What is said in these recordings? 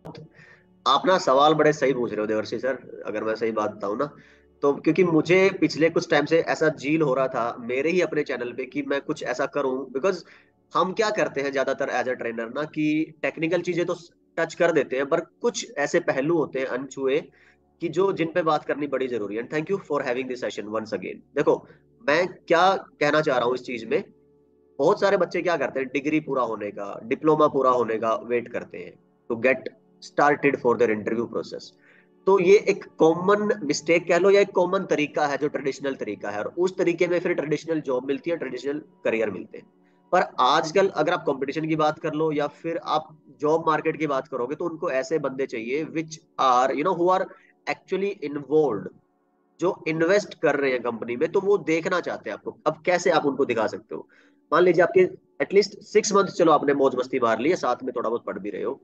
आप ना सवाल बड़े सही पूछ रहे हो देवर्षि सर, अगर मैं सही बात बताऊं ना, तो क्योंकि मुझे पिछले कुछ टाइम से ऐसा जील हो रहा था मेरे ही अपने चैनल पे कि मैं कुछ ऐसा करूं, बिकॉज हम क्या करते हैं ज्यादातर एज अ ट्रेनर ना, कि टेक्निकल चीजें तो टच कर देते हैं, पर कुछ ऐसे पहलू होते हैं अनछुए कि जो जिन पे बात करनी बड़ी जरूरी है। Thank you for having this session once again. देखो, मैं क्या कहना चाह रहा हूँ इस चीज में, बहुत सारे बच्चे क्या करते हैं, डिग्री पूरा होने का, डिप्लोमा पूरा होने का वेट करते हैं to get started for their interview process. तो ये एक कॉमन मिस्टेक कह लो, या एक कॉमन तरीका है जो ट्रेडिशनल तरीका है, और उस तरीके में फिर ट्रेडिशनल जॉब मिलती है, ट्रेडिशनल करियर मिलते हैं। पर आजकल अगर आप कंपटीशन की बात कर लो या फिर आप जॉब मार्केट की बात करोगे, तो उनको ऐसे बंदे चाहिए which are who are actually involve, जो इन्वेस्ट कर रहे हैं कंपनी में। तो वो देखना चाहते हैं आपको। अब कैसे आप उनको दिखा सकते हो? मान लीजिए आपके एटलीस्ट 6 मंथ, चलो आपने मौज मस्ती मार ली है, साथ में थोड़ा बहुत पढ़ भी रहे हो,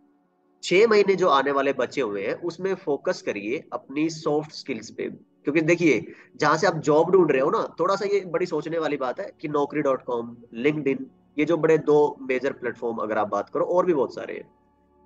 6 महीने जो आने वाले बचे हुए हैं उसमें फोकस करिए अपनी सॉफ्ट स्किल्स पे। क्योंकि देखिए, जहां से आप जॉब ढूंढ रहे हो ना, थोड़ा सा ये बड़ी सोचने वाली बात है कि Naukri.com, लिंक्डइन, ये जो बड़े दो मेजर प्लेटफॉर्म अगर आप बात करो, और भी बहुत सारे हैं,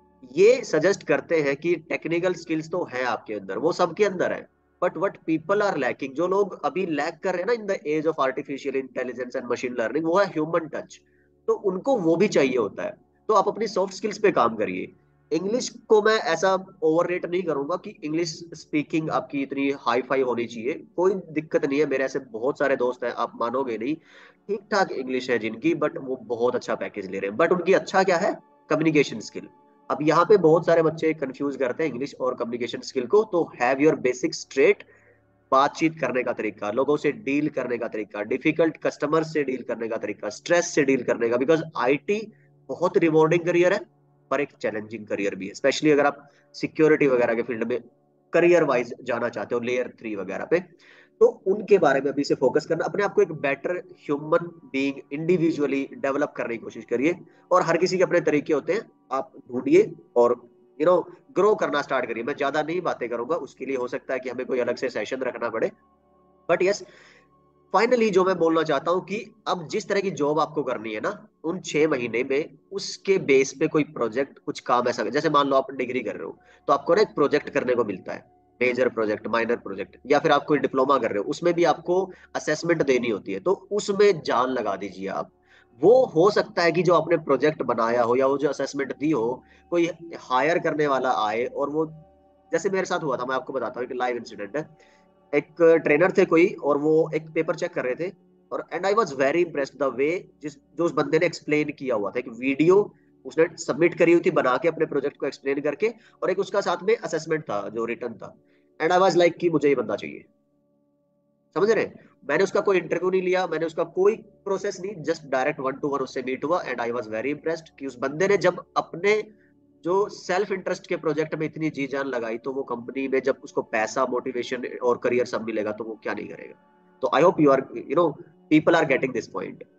ये सजेस्ट करते हैं कि टेक्निकल स्किल्स तो है आपके अंदर, वो सबके अंदर है, but what people are lacking, जो लोग अभी लैक कर रहे हैं ना in the age of artificial intelligence and machine learning, वो है ह्यूमन टच। तो उनको वो भी चाहिए होता है। तो आप अपनी सॉफ्ट स्किल्स पे काम करिए। इंग्लिश को मैं ऐसा ओवर रेट नहीं करूंगा कि इंग्लिश स्पीकिंग आपकी इतनी हाई फाई होनी चाहिए, कोई दिक्कत नहीं है, मेरे ऐसे बहुत सारे दोस्त हैं, आप मानोगे नहीं, ठीक ठाक इंग्लिश है जिनकी, बट वो बहुत अच्छा पैकेज ले रहे हैं, बट उनकी अच्छा क्या है, कम्युनिकेशन स्किल। अब यहाँ पे बहुत सारे बच्चे कंफ्यूज करते हैं इंग्लिश और कम्युनिकेशन स्किल को। तो हैव योर बेसिक स्ट्रेट, बातचीत करने का तरीका, लोगों से डील करने का तरीका, डिफिकल्ट कस्टमर से डील करने का तरीका, स्ट्रेस से डील करने का, बिकॉज आईटी बहुत रिवॉर्डिंग करियर है, पर एक चैलेंजिंग करियर भी है, स्पेशली अगर आप सिक्योरिटी वगैरह के फील्ड में करियर वाइज जाना चाहते हो, लेयर 3 वगैरह पे। तो उनके बारे में अभी से फोकस करना, अपने आप को एक better human being individually develop करने की कोशिश करिए। और हर किसी के अपने तरीके होते हैं, आप ढूंढिए और यू नो ग्रो करना स्टार्ट करिए। मैं ज्यादा नहीं बातें करूंगा, उसके लिए हो सकता है कि हमें कोई अलग से सेशन रखना पड़े, बट यस, फाइनली जो मैं बोलना चाहता हूँ कि अब जिस तरह की जॉब आपको करनी है ना, उन 6 महीने में उसके बेस पे कोई प्रोजेक्ट, कुछ काम ऐसा, जैसे मान लो आप डिग्री कर रहे हो, तो आपको ना एक प्रोजेक्ट करने को मिलता है, मेजर प्रोजेक्ट, माइनर प्रोजेक्ट, या फिर आप कोई डिप्लोमा कर रहे हो, उसमें भी आपको असेसमेंट देनी होती है, तो उसमें जान लगा दीजिए आप। वो हो सकता है कि जो आपने प्रोजेक्ट बनाया हो या वो जो असेसमेंट दी हो, कोई हायर करने वाला आए और वो, जैसे मेरे साथ हुआ था, मैं आपको बताता हूँ, एक लाइव इंसिडेंट है। एक ट्रेनर थे कोई, और वो एक पेपर चेक कर रहे थे, और and I was very impressed the way जिस जो उस बंदे ने एक्सप्लेन किया हुआ था, एक वीडियो उसने सबमिट करी हुई थी बना के अपने प्रोजेक्ट को एक्सप्लेन करके, और एक उसका साथ में असेसमेंट था जो रिटर्न था। एंड आई वाज लाइक कि मुझे ये बंदा चाहिए। समझ रहे हैं? मैंने उसका कोई इंटरव्यू नहीं लिया, मैंने उसका कोई प्रोसेस नहीं, जस्ट डायरेक्ट 1 to 1 उससे मीट हुआ, and I was very impressed कि उस बंदे ने जब अपने जो सेल्फ इंटरेस्ट के प्रोजेक्ट में इतनी जी जान लगाई, तो वो कंपनी में जब उसको पैसा, मोटिवेशन और करियर सब मिलेगा, तो वो क्या नहीं करेगा। तो I hope you are people are getting this point.